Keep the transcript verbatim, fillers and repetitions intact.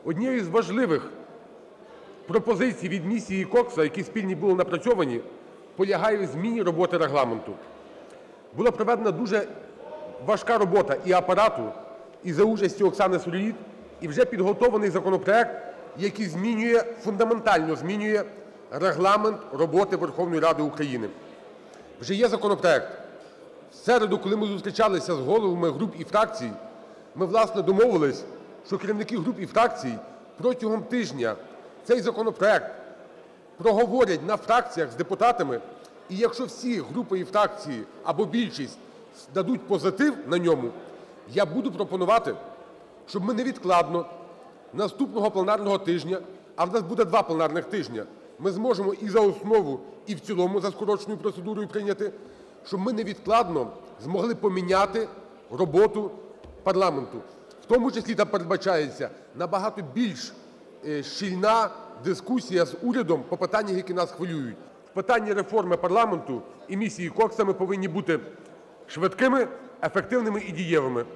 Однією з важливих пропозицій від місії Кокса, які спільно були напрацьовані, полягає в зміні роботи Регламенту. Була проведена дуже важка робота і Апарату, і за участі Оксани Сироїд, і вже підготовлений законопроект, який змінює, фундаментально змінює Регламент роботи Верховної Ради України. Вже є законопроект. В середу, коли ми зустрічалися з головами груп і фракцій, ми, власне, домовились, що керівники груп і фракцій протягом тижня цей законопроект проговорять на фракціях з депутатами, і якщо всі групи і фракції або більшість дадуть позитив на ньому, я буду пропонувати, щоб ми невідкладно наступного пленарного тижня, а в нас буде два пленарних тижня, ми зможемо і за основу, і в цілому за скороченою процедурою прийняти, щоб ми невідкладно змогли поміняти роботу парламенту. В тому числі там передбачається набагато більш щільна дискусія з урядом по питаннях, які нас хвилюють. В питанні реформи парламенту і місії Кокса ми повинні бути швидкими, ефективними і дієвими.